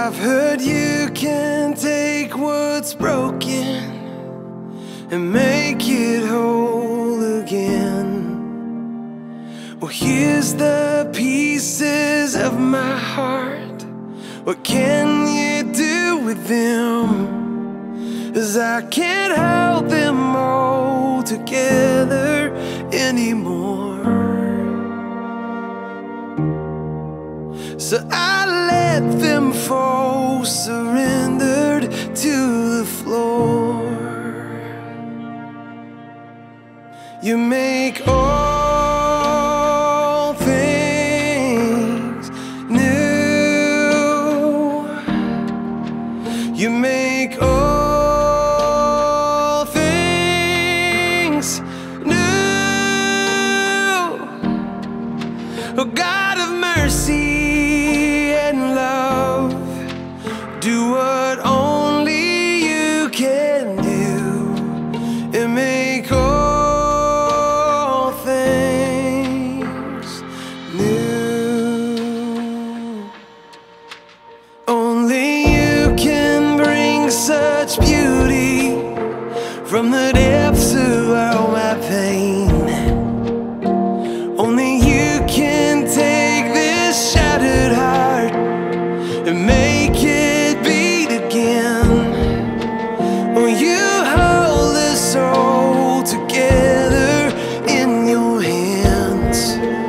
I've heard you can take what's broken and make it whole again. Well, here's the pieces of my heart. What can you do with them? 'Cause I can't hold them all together anymore. So I let them fall, surrendered to the floor. You make all things new. You make all things new. Oh, God of mercy and love, do what only you can do, and make all things new. Only you can bring such beauty from the depths of all my pain. Only you can take this shattered heart and make it beat again. Oh, you hold the soul together in your hands.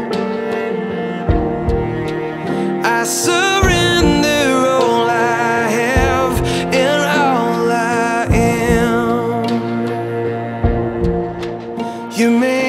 I surrender all I have and all I am. You may